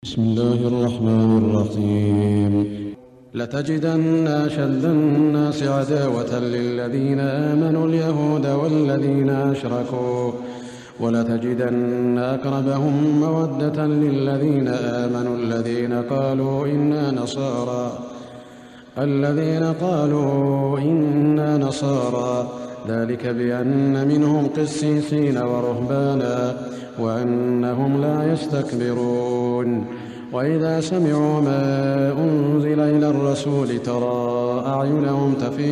بسم الله الرحمن الرحيم لتجدن أشد الناس عداوة للذين آمنوا اليهود والذين أشركوا ولتجدن أقربهم مودة للذين آمنوا الذين قالوا إنا نصارى ذلك بأن منهم قسيسين ورهبانا وأنهم لا يستكبرون وإذا سمعوا ما أنزل إلى الرسول ترى أعينهم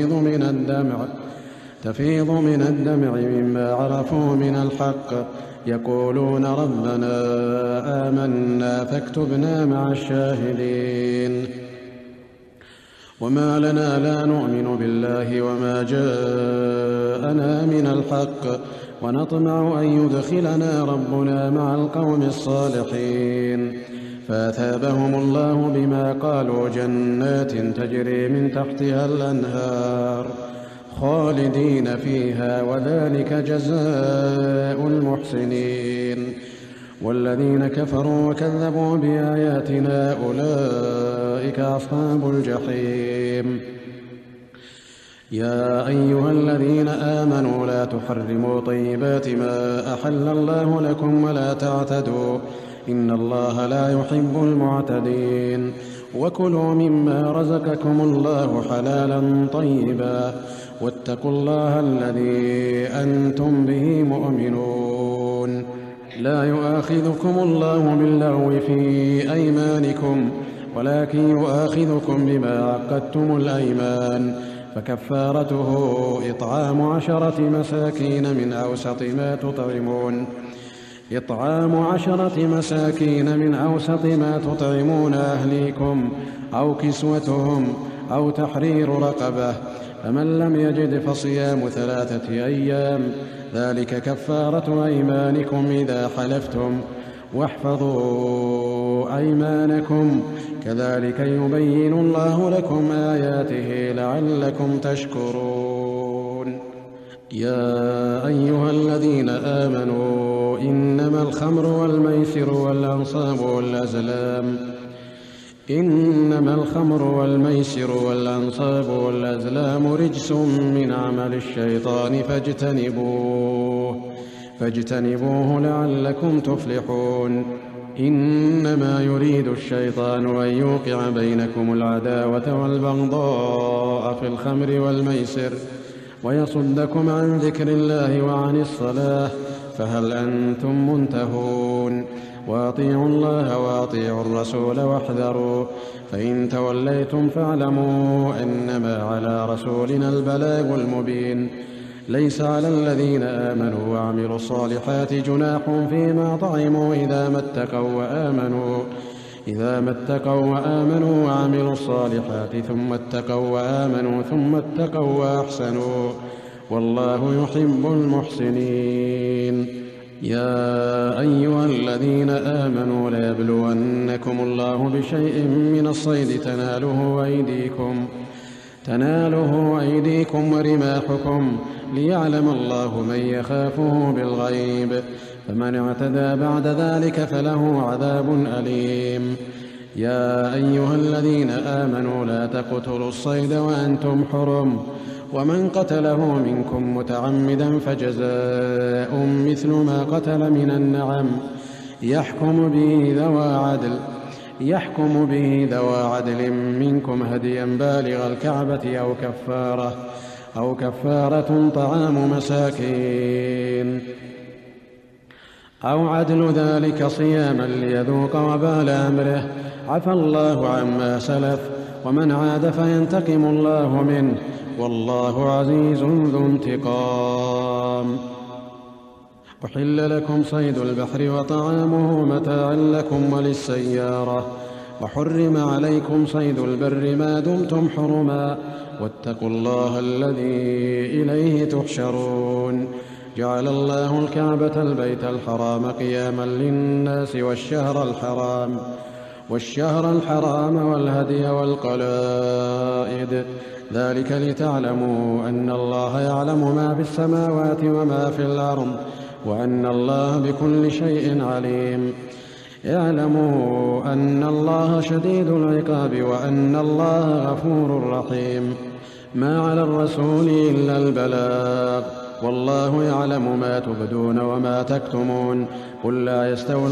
تفيض من الدمع مما عرفوا من الحق يقولون ربنا آمنا فاكتبنا مع الشاهدين وما لنا لا نؤمن بالله وما جاءنا من الحق ونطمع أن يدخلنا ربنا مع القوم الصالحين فأثابهم الله بما قالوا جنات تجري من تحتها الأنهار خالدين فيها وذلك جزاء المحسنين والذين كفروا وكذبوا بآياتنا أولئك أصحاب الجحيم يا أيها الذين آمنوا لا تحرموا طيبات ما أحل الله لكم ولا تعتدوا إن الله لا يحب المعتدين وكلوا مما رزقكم الله حلالا طيبا واتقوا الله الذي أنتم به مؤمنون لا يؤاخذكم الله باللغو في أيمانكم ولكن يؤاخذكم بما عقدتم الأيمان فكفارته إطعام 10 مساكين من أوسط ما تطعمون أهليكم أو كسوتهم أو تحرير رقبة فمن لم يجد فصيام 3 أيام ذلك كفارة أيمانكم إذا حلفتم واحفظوا أيمانكم كذلك يبين الله لكم آياته لعلكم تشكرون يا أيها الذين آمنوا إنما الخمر والميسر والأنصاب والأزلام رجس من عمل الشيطان فاجتنبوه لعلكم تفلحون إنما يريد الشيطان أن يوقع بينكم العداوة والبغضاء في الخمر والميسر ويصدكم عن ذكر الله وعن الصلاة فهل أنتم منتهون وأطيعوا الله وأطيعوا الرسول واحذروا فإن توليتم فاعلموا أنما على رسولنا البلاغ المبين ليس على الذين آمنوا وعملوا الصالحات جناح فيما طعموا إذا ما اتقوا وآمنوا وعملوا الصالحات ثم اتقوا وأحسنوا والله يحب المحسنين يا أيها الذين آمنوا ليبلونكم الله بشيء من الصيد تناله أيديكم ورماحكم ليعلم الله من يخافه بالغيب فمن اعتدى بعد ذلك فله عذاب أليم يا أيها الذين آمنوا لا تقتلوا الصيد وأنتم حرم ومن قتله منكم متعمدا فجزاء مثل ما قتل من النعم يحكم به ذوى عدل منكم هديا بالغ الكعبة أو كفارة طعام مساكين أو عدل ذلك صياما ليذوق وبال أمره عفى الله عما سلف ومن عاد فينتقم الله منه والله عزيز ذو انتقام أحل لكم صيد البحر وطعامه متاعا لكم وللسيارة وحرم عليكم صيد البر ما دمتم حرما واتقوا الله الذي إليه تحشرون جعل الله الكعبة البيت الحرام قياما للناس والشهر الحرام والهدي والقلائد ذلك لتعلموا أن الله يعلم ما في السماوات وما في الأرض وأن الله بكل شيء عليم اعلموا أن الله شديد العقاب وأن الله غفور رحيم. ما على الرسول إلا البلاغ، والله يعلم ما تبدون وما تكتمون. قل لا يستوي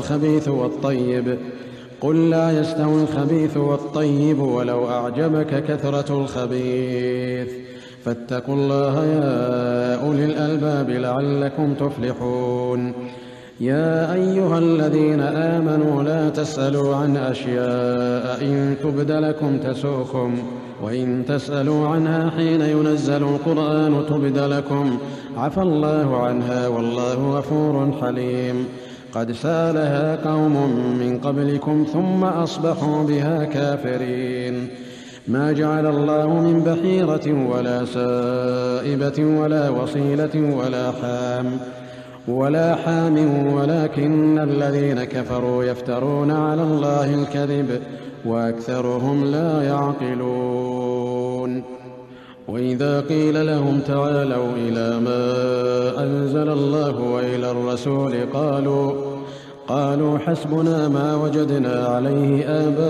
الخبيث والطيب ولو أعجبك كثرة الخبيث. فاتقوا الله يا أولي الألباب لعلكم تفلحون. يا أيها الذين آمنوا لا تسألوا عن أشياء إن تبد لكم تسؤكم، وإن تسألوا عنها حين ينزل القرآن تبد لكم عفى الله عنها والله غفور حليم. قد سألها قوم من قبلكم ثم أصبحوا بها كافرين. ما جعل الله من بحيرة ولا سائبة ولا وصيلة ولا حام ولكن الذين كفروا يفترون على الله الكذب وأكثرهم لا يعقلون. وإذا قيل لهم تعالوا إلى ما أنزل الله وإلى الرسول قالوا حسبنا ما وجدنا عليه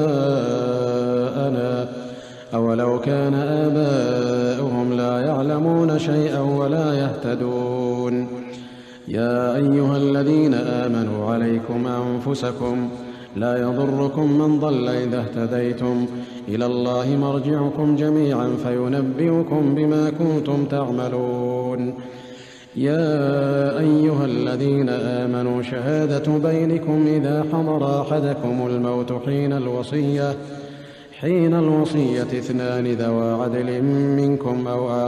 آباءنا أولو كان آباؤهم لا يعلمون شيئا ولا يهتدون. يا أيها الذين آمنوا عليكم أنفسكم لا يضركم من ضل إذا اهتديتم، إلى الله مرجعكم جميعا فينبئكم بما كنتم تعملون. يا أيها الذين آمنوا شهادة بينكم إذا حضر أحدكم الموت حين الوصية 2 ذوى عدل منكم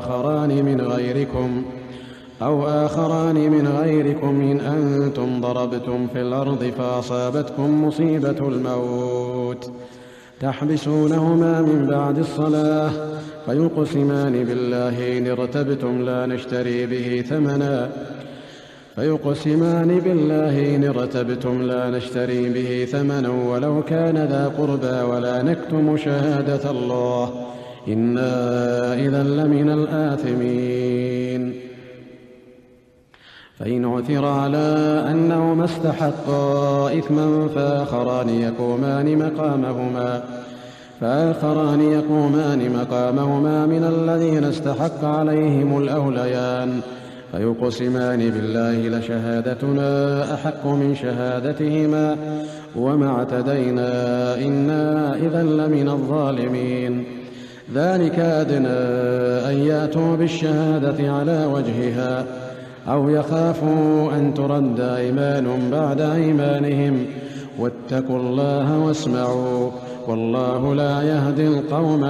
أو آخران من غيركم إن أنتم ضربتم في الأرض فأصابتكم مصيبة الموت تحبسونهما من بعد الصلاة فيقسمان بالله إن ارتبتم لا نشتري به ثمنا ولو كان ذا قربى ولا نكتم شهادة الله إنا إذا لمن الآثمين. فإن عثر على أنهما استحقا إثما فآخران يقومان مقامهما من الذين استحق عليهم الأوليان فيقسمان بالله لشهادتنا أحق من شهادتهما وما اعتدينا إنا إذا لمن الظالمين. ذلك أدنى أن يأتوا بالشهادة على وجهها أو يخافوا أن ترد أيمان بعد أيمانهم واتقوا الله واسمعوا والله لا يهدي القوم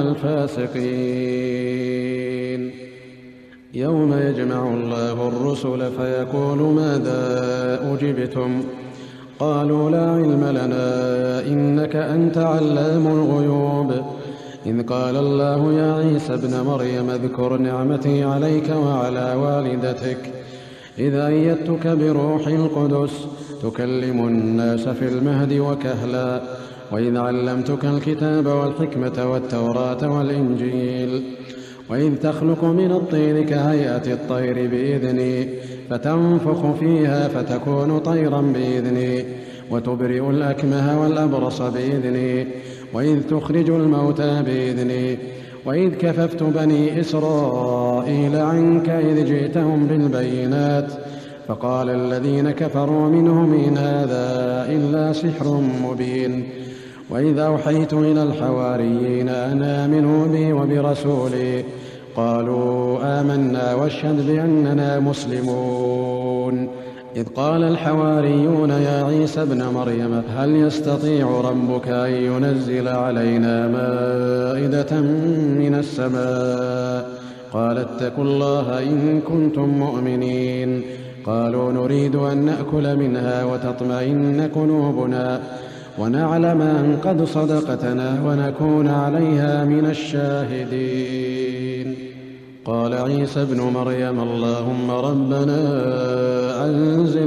الفاسقين. يوم يجمع الله الرسل فيقول ماذا أجبتم قالوا لا علم لنا إنك أنت علام الغيوب. إذ قال الله يا عيسى ابن مريم اذكر نعمتي عليك وعلى والدتك إذ أيدتك بروح القدس تكلم الناس في المهد وكهلا وإذ علمتك الكتاب والحكمة والتوراة والإنجيل وإذ تخلق من الطين كهيئة الطير بإذني فتنفخ فيها فتكون طيرا بإذني وتبرئ الأكمه والأبرص بإذني وإذ تخرج الموتى بإذني وإذ كففت بني إسرائيل عنك إذ جئتهم بالبينات فقال الذين كفروا منهم إن هذا إلا سحر مبين. وإذ أوحيت إلى الحواريين أن آمنوا بي وبرسولي قالوا آمنا واشهد بأننا مسلمون. إذ قال الحواريون يا عيسى ابن مريم هل يستطيع ربك أن ينزل علينا مائدة من السماء قال اتقوا الله إن كنتم مؤمنين. قالوا نريد أن نأكل منها وتطمئن قلوبنا ونعلم أن قد صدقتنا ونكون عليها من الشاهدين. قال عيسى ابن مريم اللهم ربنا أنزل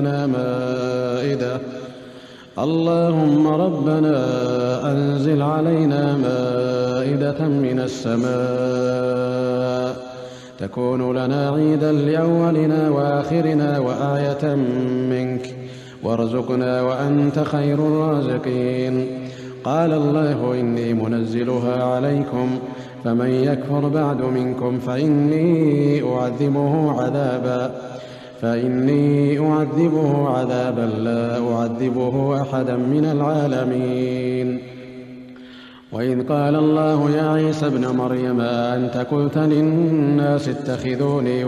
علينا مائدة من السماء تكون لنا عيدا لأولنا وآخرنا وآية منك وارزقنا وأنت خير الرازقين. قال الله إني منزلها عليكم فمن يكفر بعد منكم فإني أعذبه عذابا لا أعذبه أحدا من العالمين. وإذ قال الله يا عيسى ابن مريم أأنت قلت للناس اتخذوني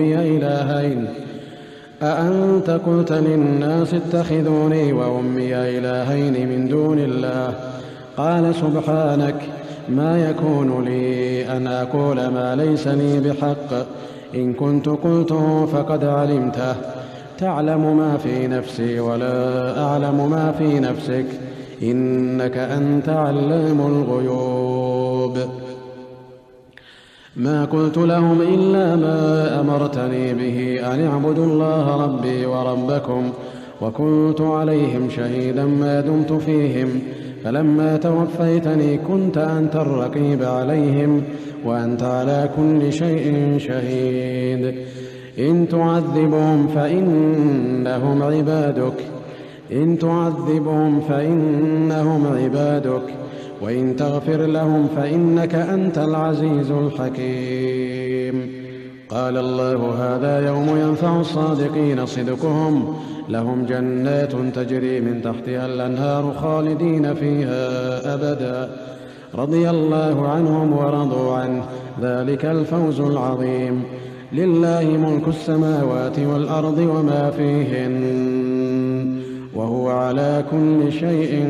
وأمي إلهين من دون الله؟ قال سبحانك ما يكون لي أن أقول ما ليس لي بحق، إن كنت قلته فقد علمته، تعلم ما في نفسي ولا أعلم ما في نفسك، إنك أنت علام الغيوب. ما قلت لهم إلا ما أمرتني به أن اعبدوا الله ربي وربكم، وكنت عليهم شهيدا ما دمت فيهم، فلما توفيتني كنت أنت الرقيب عليهم وأنت على كل شيء شهيد. إن تعذبهم فإنهم عبادك وإن تغفر لهم فإنك أنت العزيز الحكيم. قال الله هذا يوم ينفع الصادقين صدقهم، لهم جنات تجري من تحتها الأنهار خالدين فيها أبدا، رضي الله عنهم ورضوا عنه، ذلك الفوز العظيم. لله ملك السماوات والأرض وما فيهن، وهو على كل شيء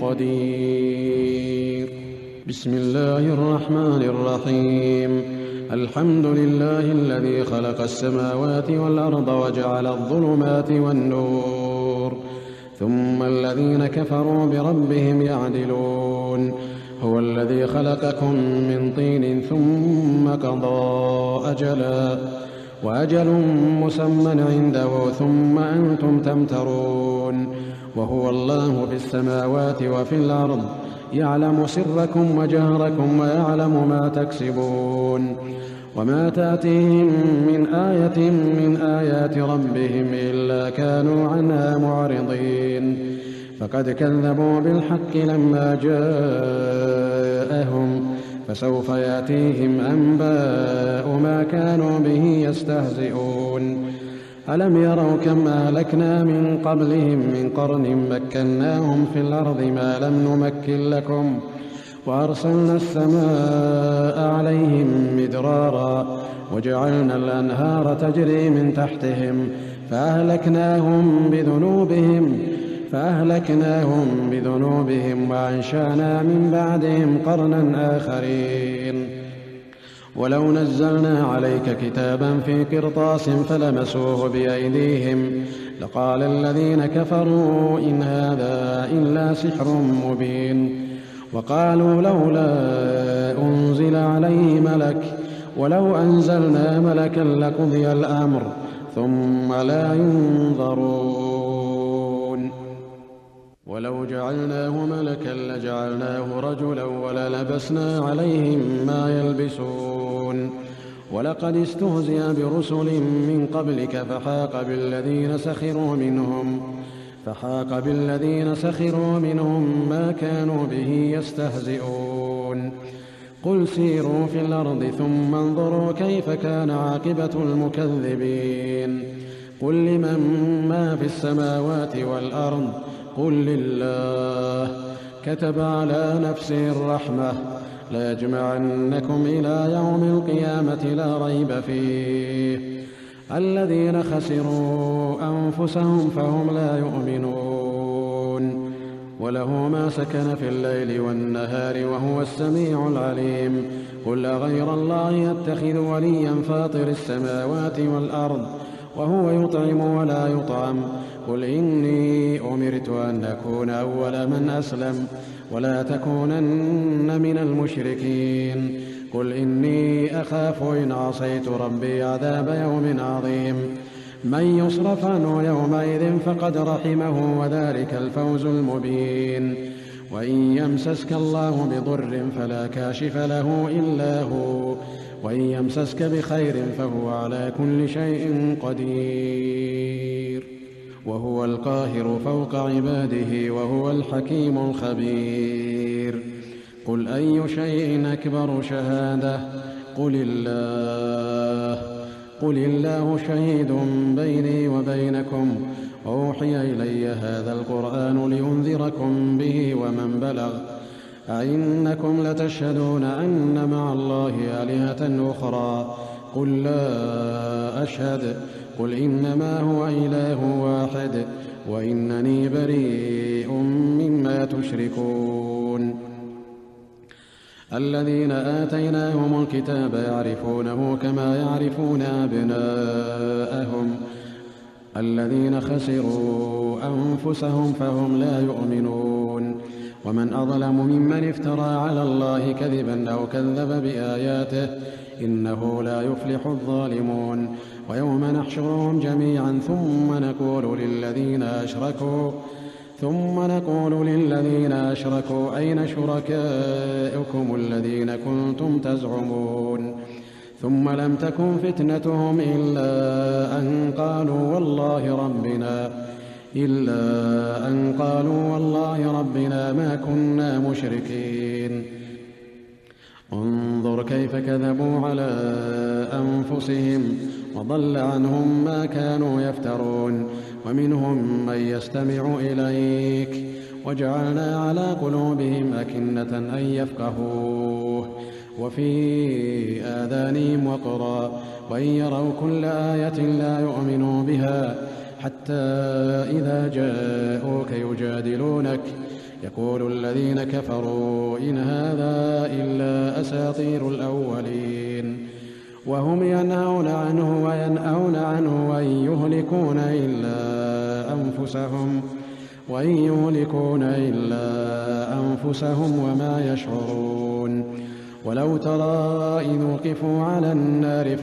قدير. بسم الله الرحمن الرحيم. الحمد لله الذي خلق السماوات والأرض وجعل الظلمات والنور، ثم الذين كفروا بربهم يعدلون. هو الذي خلقكم من طين ثم قضى أجلا، وأجل مسمى عنده ثم أنتم تمترون. وهو الله في السماوات وفي الأرض، يعلم سركم وجهركم ويعلم ما تكسبون. وما تأتيهم من آية من آيات ربهم إلا كانوا عنها معرضين. فقد كذبوا بالحق لما جاءهم، فسوف يأتيهم أنباء ما كانوا به يستهزئون. ألم يروا كم أهلكنا من قبلهم من قرن مكناهم في الأرض ما لم نمكن لكم، وأرسلنا السماء عليهم مدرارا، وجعلنا الأنهار تجري من تحتهم فأهلكناهم بذنوبهم وأنشأنا من بعدهم قرنا آخرين. ولو نزلنا عليك كتابا في قرطاس فلمسوه بأيديهم لقال الذين كفروا إن هذا إلا سحر مبين. وقالوا لولا أنزل عليه ملك، ولو أنزلنا ملكا لقضي الأمر ثم لا ينظرون. ولو جعلناه ملكا لجعلناه رجلا وللبسنا عليهم ما يلبسون. ولقد استهزئ برسل من قبلك فحاق بالذين سخروا منهم ما كانوا به يستهزئون. قل سيروا في الأرض ثم انظروا كيف كان عاقبة المكذبين. قل لمن ما في السماوات والأرض قل لله. كتب على نفسه الرحمة ليجمعنكم إلى يوم القيامة لا ريب فيه. الذين خسروا أنفسهم فهم لا يؤمنون. وله ما سكن في الليل والنهار وهو السميع العليم. قل أغير الله يتخذ وليا فاطر السماوات والأرض وهو يطعم ولا يطعم. قل إني أمرت أن أكون أول من أسلم ولا تكونن من المشركين. قل إني أخاف إن عصيت ربي عذاب يوم عظيم. من يصرف عنه يومئذ فقد رحمه وذلك الفوز المبين. وإن يمسسك الله بضر فلا كاشف له إلا هو، وإن يمسسك بخير فهو على كل شيء قدير. وهو القاهر فوق عباده وهو الحكيم الخبير. قل أي شيء أكبر شهادة؟ قل الله شهيد بيني وبينكم، أوحي إلي هذا القرآن لينذركم به ومن بلغ. أئنكم لتشهدون أن مع الله آلهة أخرى؟ قل لا أشهد. قل إنما هو إله واحد وإنني بريء مما تشركون. الذين آتيناهم الكتاب يعرفونه كما يعرفون أبناءهم، الذين خسروا أنفسهم فهم لا يؤمنون. ومن أظلم ممن افترى على الله كذبا أو كذب بآياته، إنه لا يفلح الظالمون. ويوم نحشرهم جميعا ثم نقول للذين أشركوا أين شركائكم الذين كنتم تزعمون؟ ثم لم تكن فتنتهم إلا أن قالوا والله ربنا ما كنا مشركين. انظر كيف كذبوا على أنفسهم وضل عنهم ما كانوا يفترون. ومنهم من يستمع إليك وجعلنا على قلوبهم أكنة أن يفقهوه وفي آذانهم وقرا وإن يروا كل آية لا يؤمنوا بها، حتى إذا جاءوك يجادلونك يقول الذين كفروا إن هذا إلا أساطير الأولين. وهم ينهون عنه وإن يهلكون إلا أنفسهم وما يشعرون. ولو ترى إذ وقفوا على النار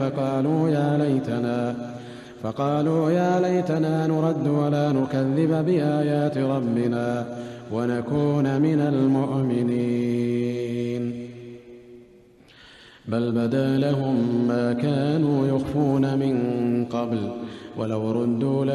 فقالوا يا ليتنا نرد ولا نكذب بآيات ربنا ونكون من المؤمنين. بل بدا لهم ما كانوا يخفون من قبل ولو ردوا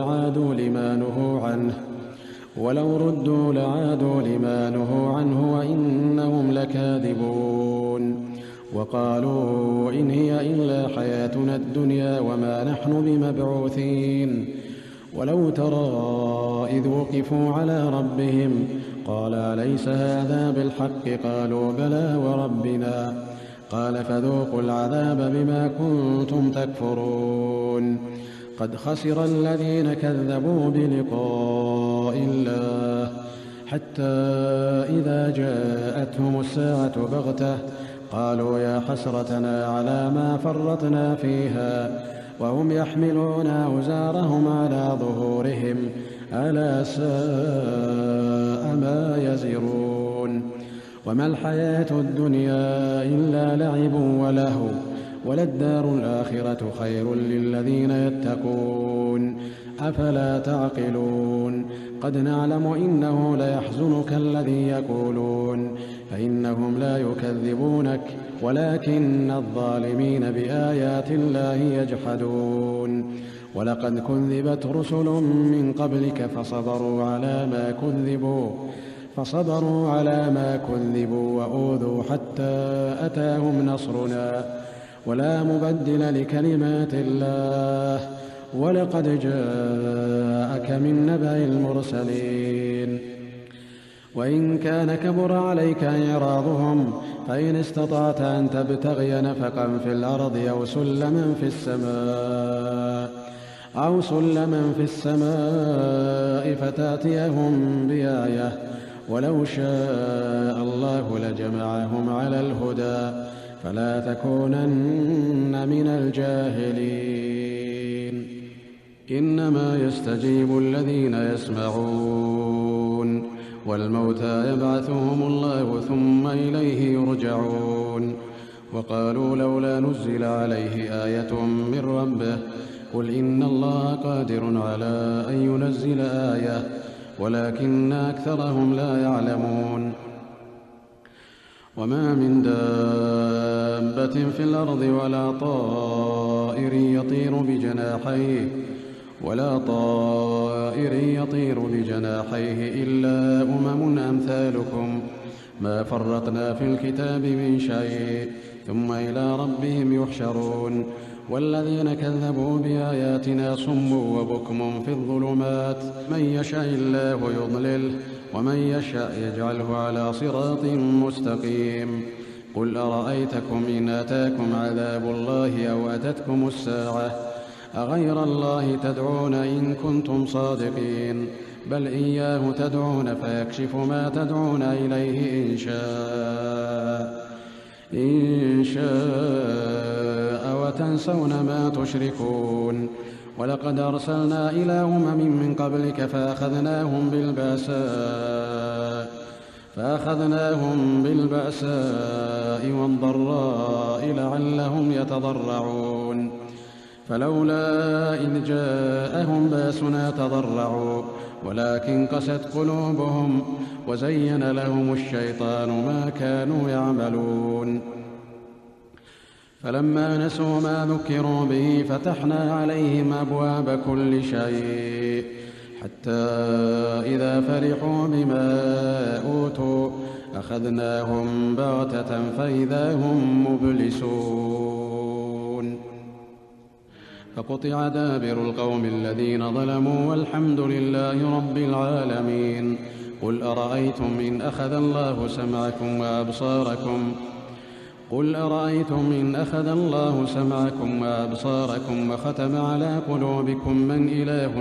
لعادوا لما نهوا وإنهم لكاذبون. وقالوا إن هي إلا حياتنا الدنيا وما نحن بمبعوثين. ولو ترى إذ وقفوا على ربهم قال أليس هذا بالحق؟ قالوا بلى وربنا. قال فذوقوا العذاب بما كنتم تكفرون. قد خسر الذين كذبوا بلقاء الله حتى إذا جاءتهم الساعة بغتة قالوا يا حسرتنا على ما فرطنا فيها وهم يحملون أوزارهم على ظهورهم ألا ساء ما يزرون. وما الحياة الدنيا إلا لعب ولهو وللدار الآخرة خير للذين يتقون أفلا تعقلون. قد نعلم إنه ليحزنك الذي يقولون فإنهم لا يكذبونك ولكن الظالمين بآيات الله يجحدون. ولقد كذبت رسل من قبلك فصبروا على ما كذبوا وأوذوا حتى أتاهم نصرنا ولا مبدل لكلمات الله. ولقد جاءك من نبأ المرسلين. وإن كان كبر عليك إعراضهم فإن استطعت أن تبتغي نفقا في الأرض أو سلما في السماء فتأتيهم بآية ولو شاء الله لجمعهم على الهدى فلا تكونن من الجاهلين. إنما يستجيب الذين يسمعون والموتى يبعثهم الله ثم إليه يرجعون. وقالوا لولا نزل عليه آية من ربه قل إن الله قادر على أن ينزل آية ولكن أكثرهم لا يعلمون. وما من دابة في الأرض ولا طائر يطير طائر يطير بجناحيه إلا أمثالكم ما فرطنا في الكتاب من شيء ثم إلى ربهم يحشرون والذين كذبوا بآياتنا صم وبكم في الظلمات من يشاء الله يضلله ومن يشاء يجعله على صراط مستقيم قل أرأيتكم إن أتاكم عذاب الله أو أتتكم الساعة أغير الله تدعون إن كنتم صادقين بل إياه تدعون فيكشف ما تدعون إليه إن شاء وتنسون ما تشركون ولقد أرسلنا إلى من قبلك فأخذناهم بالبأساء والضراء لعلهم يتضرعون فلولا إذ جاءهم باسنا تضرعوا ولكن قست قلوبهم وزين لهم الشيطان ما كانوا يعملون فلما نسوا ما ذكروا به فتحنا عليهم أبواب كل شيء حتى إذا فرحوا بما أوتوا أخذناهم بغتة فإذا هم مبلسون فقطع دابر القوم الذين ظلموا والحمد لله رب العالمين قل أرأيتم إن أخذ الله سمعكم وأبصاركم وختم على قلوبكم من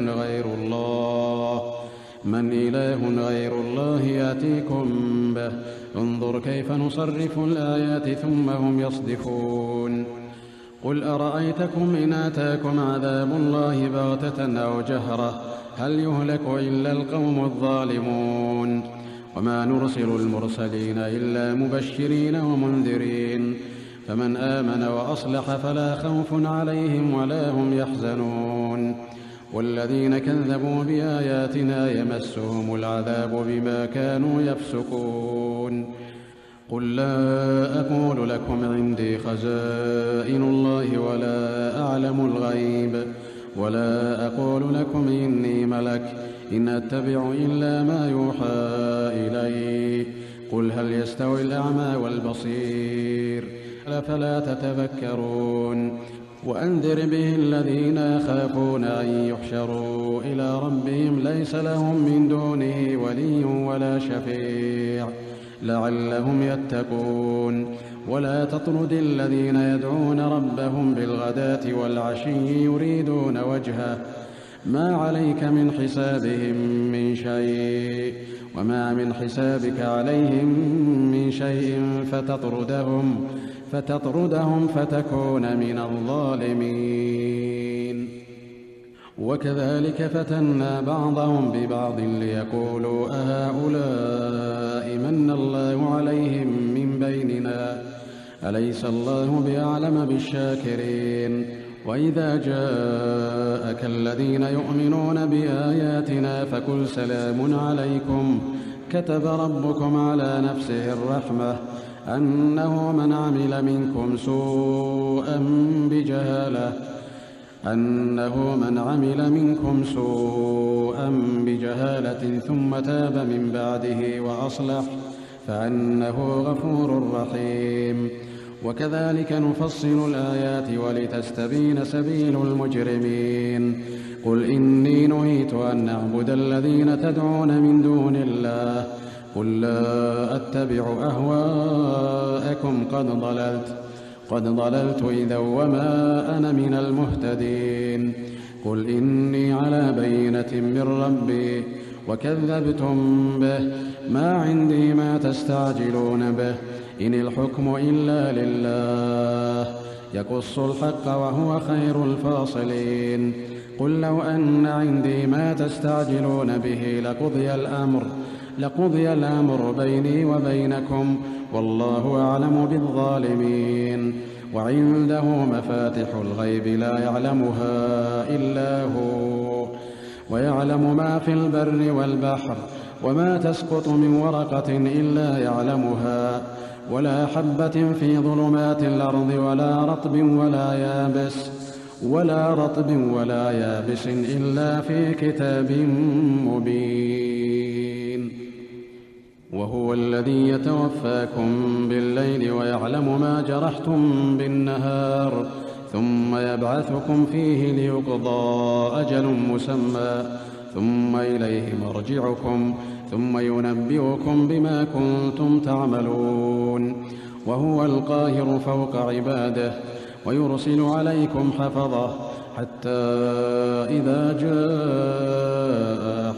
إله غير الله يأتيكم به انظر كيف نصرف الآيات ثم هم يصدفون قل أرأيتكم إن آتاكم عذاب الله بغتة أو جهرة هل يهلك إلا القوم الظالمون وما نرسل المرسلين إلا مبشرين ومنذرين فمن آمن وأصلح فلا خوف عليهم ولا هم يحزنون والذين كذبوا بآياتنا يمسهم العذاب بما كانوا يفسقون قل لا أقول لكم عندي خزائن الله ولا أعلم الغيب ولا أقول لكم إني ملك إن أتبع إلا ما يوحى إلي قل هل يستوي الأعمى والبصير أفلا تتفكرون وأنذر به الذين يخافون أن يحشروا إلى ربهم ليس لهم من دونه ولي ولا شفيع لعلهم يتقون ولا تطرد الذين يدعون ربهم بالغداة والعشي يريدون وجهه ما عليك من حسابهم من شيء وما من حسابك عليهم من شيء فتطردهم فتكون من الظالمين وكذلك فتنا بعضهم ببعض ليقولوا أهؤلاء من الله عليهم من بيننا أليس الله بأعلم بالشاكرين وإذا جاءك الذين يؤمنون بآياتنا فقل سلام عليكم كتب ربكم على نفسه الرحمة أنه من عمل منكم سوءا بجهالة ثم تاب من بعده وأصلح فأنه غفور رحيم وكذلك نفصل الآيات ولتستبين سبيل المجرمين قل إني نهيت أن أعبد الذين تدعون من دون الله قل لا أتبع أهواءكم قد ضللت إذا وما أنا من المهتدين قل إني على بينة من ربي وكذبتم به ما عندي ما تستعجلون به إن الحكم إلا لله يقص الحق وهو خير الفاصلين قل لو أن عندي ما تستعجلون به لقضي الأمر بيني وبينكم والله أعلم بالظالمين وعنده مفاتح الغيب لا يعلمها إلا هو ويعلم ما في البر والبحر وما تسقط من ورقة إلا يعلمها ولا حبة في ظلمات الأرض ولا رطب ولا يابس ولا رطب ولا يابس إلا في كتاب مبين. وهو الذي يتوفاكم بالليل ويعلم ما جرحتم بالنهار ثم يبعثكم فيه ليقضى أجل مسمى ثم إليه مرجعكم ثم ينبئكم بما كنتم تعملون. وهو القاهر فوق عباده ويرسل عليكم حفظه حتى إذا جاء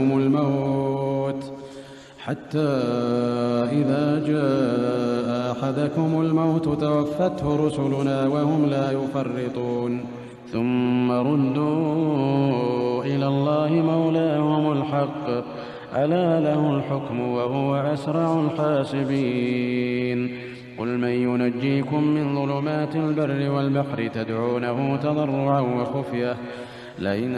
أحدكم الموت توفته رسلنا وهم لا يفرطون ثم ردوا إلى الله مولاهم الحق ألا له الحكم وهو أسرع الحاسبين. قل من ينجيكم من ظلمات البر والبحر تدعونه تضرعا وخفية لئن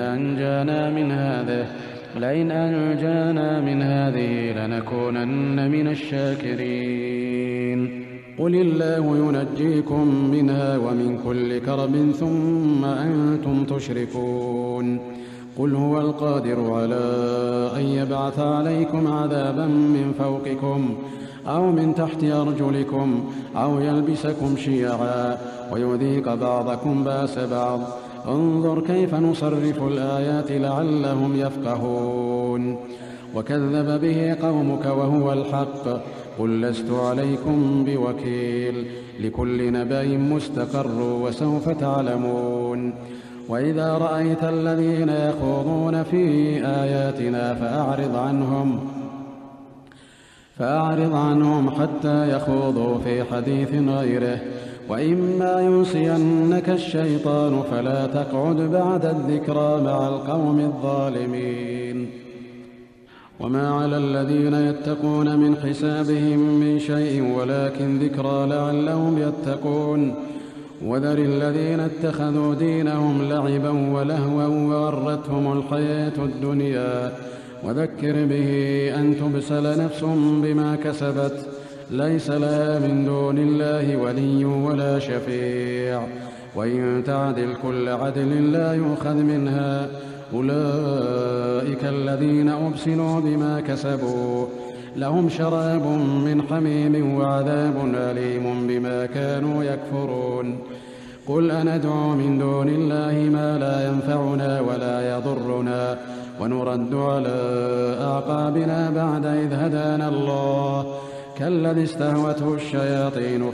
أنجانا من هذه لنكونن من الشاكرين. قل الله ينجيكم منها ومن كل كرب ثم أنتم تشركون. قل هو القادر على أن يبعث عليكم عذابا من فوقكم أو من تحت أرجلكم أو يلبسكم شيعا ويذيق بعضكم بأس بعض. انظر كيف نصرف الآيات لعلهم يفقهون. وكذب به قومك وهو الحق قل لست عليكم بوكيل لكل نبأ مستقر وسوف تعلمون. وإذا رأيت الذين يخوضون في آياتنا فأعرض عنهم حتى يخوضوا في حديث غيره وإما ينسينك الشيطان فلا تقعد بعد الذكرى مع القوم الظالمين. وما على الذين يتقون من حسابهم من شيء ولكن ذكرى لعلهم يتقون. وذر الذين اتخذوا دينهم لعبا ولهوا وغرتهم الحياة الدنيا وذكر به أن تبسل نفس بما كسبت ليس لها من دون الله ولي ولا شفيع وإن تعدل كل عدل لا يؤخذ منها. أولئك الذين أبسلوا بما كسبوا لهم شراب من حميم وعذاب أليم بما كانوا يكفرون. قل أندعو من دون الله ما لا ينفعنا ولا يضرنا ونرد على أعقابنا بعد إذ هدانا الله كالذي استهوته الشياطين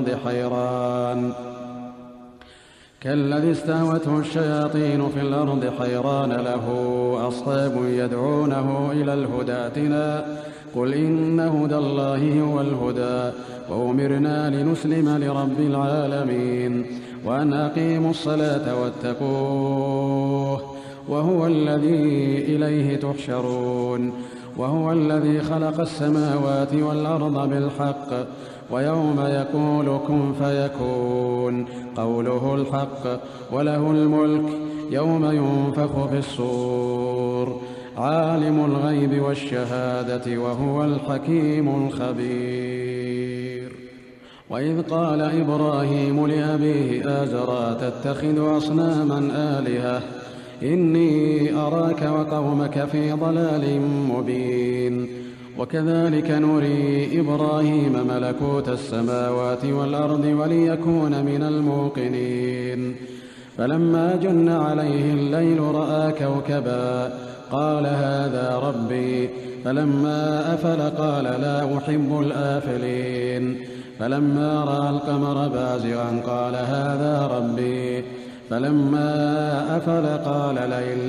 في الأرض حيران له أصحاب يدعونه إلى الهدى ائتنا. قل إن هدى الله هو الهدى وأمرنا لنسلم لرب العالمين وأن أقيموا الصلاة واتقوه وهو الذي إليه تحشرون. وهو الذي خلق السماوات والأرض بالحق ويوم يقول كن فيكون قوله الحق وله الملك يوم ينفخ في الصور عالم الغيب والشهادة وهو الحكيم الخبير. وإذ قال إبراهيم لأبيه آزرا تتخذ أصناما آلهة إني أراك وقومك في ضلال مبين. وكذلك نري إبراهيم ملكوت السماوات والأرض وليكون من الموقنين. فلما جن عليه الليل رأى كوكبا قال هذا ربي فلما أفل قال لا أحب الآفلين. فلما رأى القمر بازغا قال هذا ربي فلما أفل قال لئن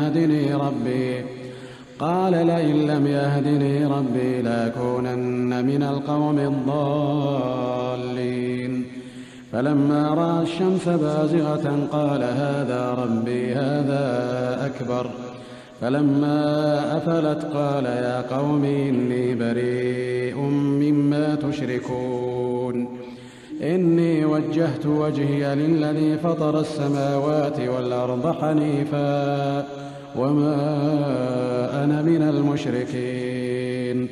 لم يهدني ربي لأكونن من القوم الضالين. فلما رأى الشمس بازغة قال هذا ربي هذا أكبر. فلما أفلت قال يا قوم إني بريء مما تشركون. إني وجهت وجهي للذي فطر السماوات والأرض حنيفا وما أنا من المشركين.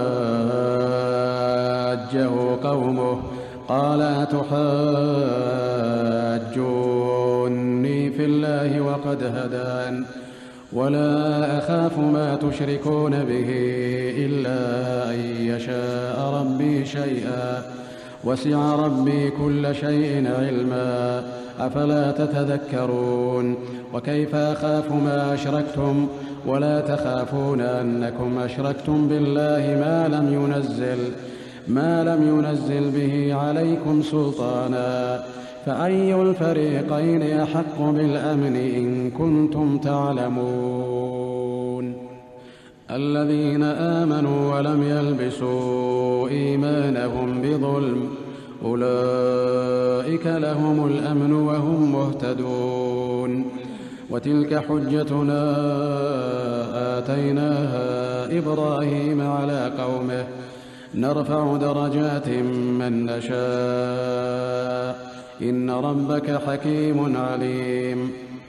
وحاجه قومه قال أتحاجوني في الله وقد هدان ولا أخاف ما تشركون به إلا أن يشاء ربي شيئا وسع ربي كل شيء علما أفلا تتذكرون وكيف أخاف ما أشركتم ولا تخافون أنكم أشركتم بالله ما لم ينزل به عليكم سلطانا فأي الفريقين أحق بالأمن إن كنتم تعلمون الذين آمنوا ولم يلبسوا إيمانهم بظلم أولئك لهم الأمن وهم مهتدون وتلك حجتنا آتيناها إبراهيم على قومه نرفع درجات من نشاء إن ربك حكيم عليم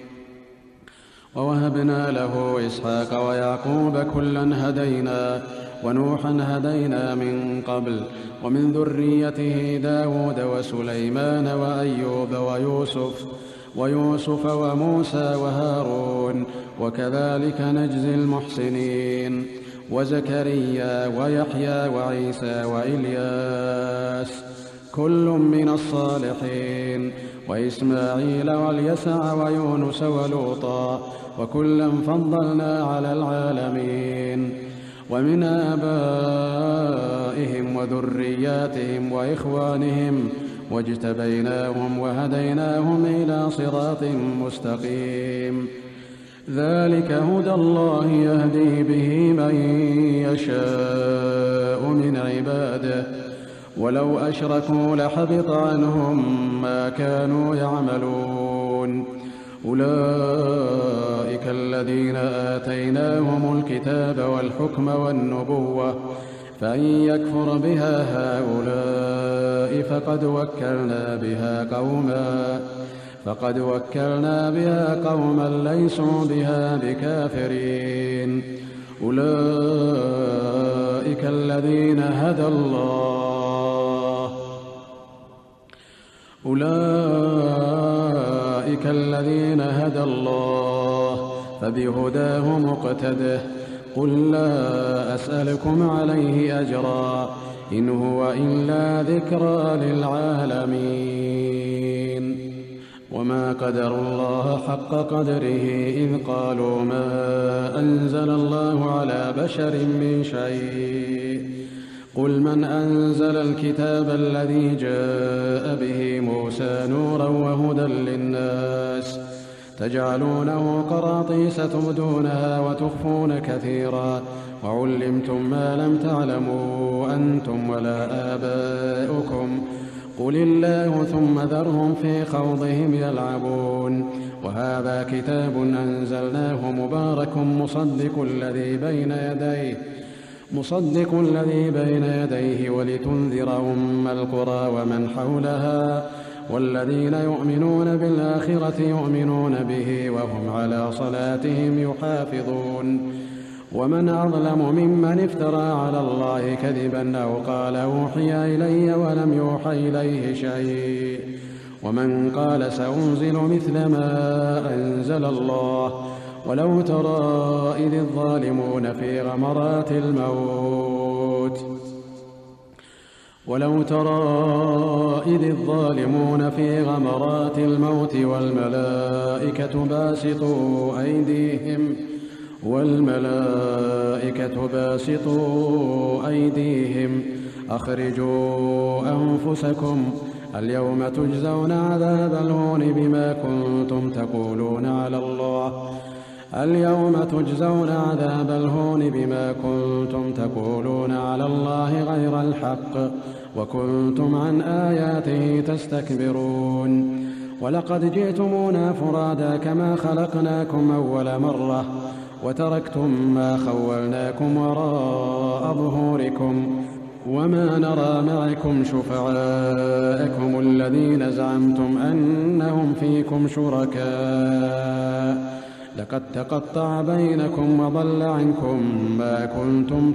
ووهبنا له إسحاق ويعقوب كلا هدينا ونوحا هدينا من قبل ومن ذريته داود وسليمان وأيوب ويوسف وموسى وهارون وكذلك نجزي المحسنين وزكريا ويحيى وعيسى وإلياس كل من الصالحين وإسماعيل واليسع ويونس ولوطا وكلا فضلنا على العالمين ومن آبائهم وذرياتهم وإخوانهم واجتبيناهم وهديناهم إلى صراط مستقيم ذلك هدى الله يهدي به من يشاء من عباده ولو أشركوا لحبط عنهم ما كانوا يعملون أولئك الذين آتيناهم الكتاب والحكم والنبوة فإن يكفر بها هؤلاء فقد وكلنا بها قوما ليسوا بها بكافرين أولئك الذين هدى الله فبهداه مقتده قل لا أسألكم عليه أجرا إن هو إلا ذكرى للعالمين وما قدروا الله حق قدره إذ قالوا ما أنزل الله على بشر من شيء قل من أنزل الكتاب الذي جاء به موسى نورا وهدى للناس تجعلونه قراطيس تبدونها وتخفون كثيرا وعلمتم ما لم تعلموا أنتم ولا آباؤكم قل الله ثم ذرهم في خوضهم يلعبون وهذا كتاب أنزلناه مبارك مصدق الذي بين يديه ولتنذر أم القرى ومن حولها والذين يؤمنون بالآخرة يؤمنون به وهم على صلاتهم يحافظون ومن أظلم ممن افترى على الله كذبا أو قال أوحي إلي ولم يوحى إليه شيء ومن قال سأنزل مثل ما أنزل الله ولو ترى إذ الظالمون في غمرات الموت والملائكة باسطوا أيديهم أخرجوا أنفسكم اليوم تجزون عذاب الهون بما كنتم تقولون على الله غير الحق وكنتم عن آياته تستكبرون ولقد جئتمونا فرادا كما خلقناكم أول مرة وتركتم ما خولناكم وراء ظهوركم وما نرى معكم شفعاءكم الذين زعمتم أنهم فيكم شركاء لقد تقطع بينكم وضل عنكم ما كنتم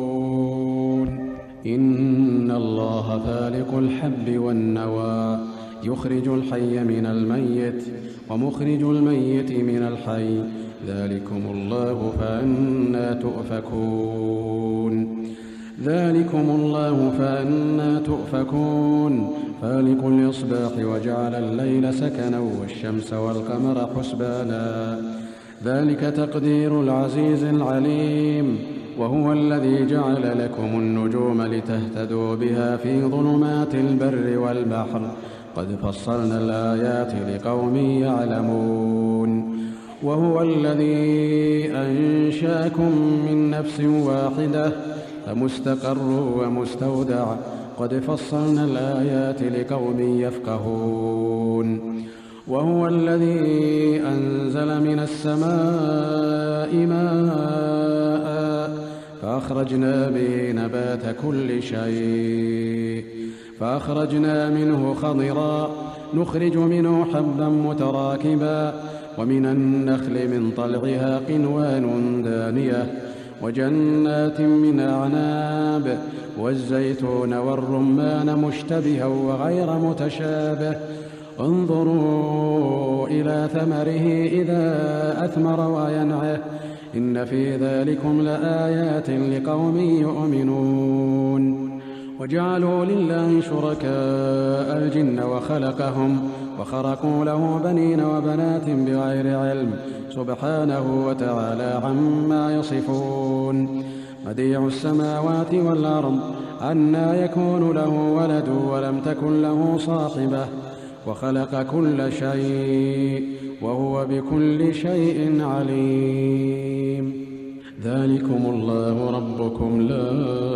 تزعمون إن الله فالق الحب والنوى يخرج الحي من الميت ومخرج الميت من الحي، ذلكم الله فأنى تؤفكون. ذلكم الله فأنى تؤفكون. فالق الإصباح وجعل الليل سكنا والشمس والقمر حسبانا، ذلك تقدير العزيز العليم. وهو الذي جعل لكم النجوم لتهتدوا بها في ظلمات البر والبحر، قد فصلنا الآيات لقوم يعلمون. وهو الذي أنشأكم من نفس واحدة فمستقر ومستودع، قد فصلنا الآيات لقوم يفقهون. وهو الذي أنزل من السماء ماء فأخرجنا به نبات كل شيء، فأخرجنا منه خضرا نخرج منه حبا متراكبا، ومن النخل من طلعها قنوان دانية، وجنات من أعناب، والزيتون والرمان مشتبها وغير متشابه. انظروا إلى ثمره إذا أثمر وينعه، إن في ذلكم لآيات لقوم يؤمنون. وجعلوا لله شركاء الجن وخلقهم وخرقوا له بنين وبنات بغير علم، سبحانه وتعالى عما يصفون. بديع السماوات والأرض، أنى يكون له ولد ولم تكن له صاحبة، وخلق كل شيء وهو بكل شيء عليم. ذلكم الله ربكم لا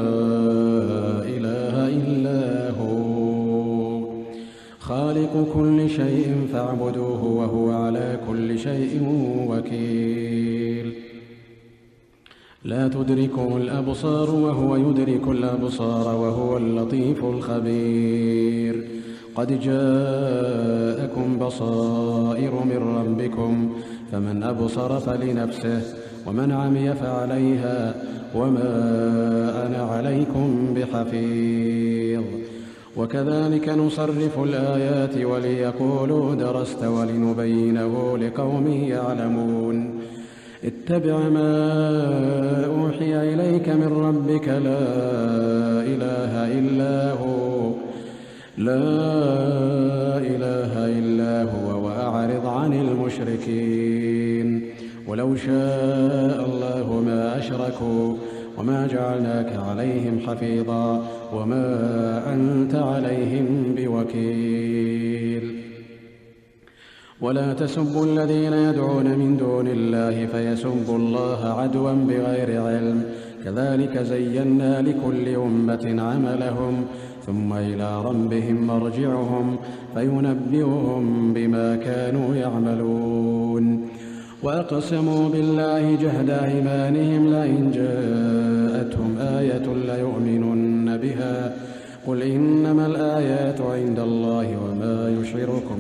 إله إلا هو، خالق كل شيء فاعبدوه وهو على كل شيء وكيل. لا تدركه الأبصار وهو يدرك الأبصار وهو اللطيف الخبير. قد جاءكم بصائر من ربكم، فمن أبصر فلنفسه ومن عمي فعليها، وما أنا عليكم بحفيظ. وكذلك نصرف الآيات وليقولوا درست ولنبينه لقوم يعلمون. اتبع ما أوحي إليك من ربك لا إله إلا هو، لا إله إلا هو، وأعرض عن المشركين. ولو شاء الله ما أشركوا وما جعلناك عليهم حفيظا وما أنت عليهم بوكيل. ولا تسبوا الذين يدعون من دون الله فيسبوا الله عدوا بغير علم، كذلك زينا لكل أمة عملهم ثم إلى ربهم مرجعهم فينبئهم بما كانوا يعملون. وأقسموا بالله جهد أيمانهم لئن جاءتهم آية ليؤمنن بها، قل إنما الآيات عند الله وما يشعركم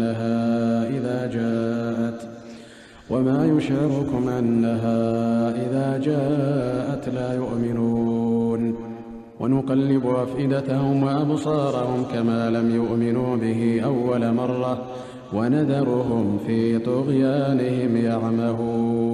أنها إذا جاءت لا يؤمنون. ونقلب أفئدتهم وأبصارهم كما لم يؤمنوا به أول مرة، ونذرهم في طغيانهم يعمهون.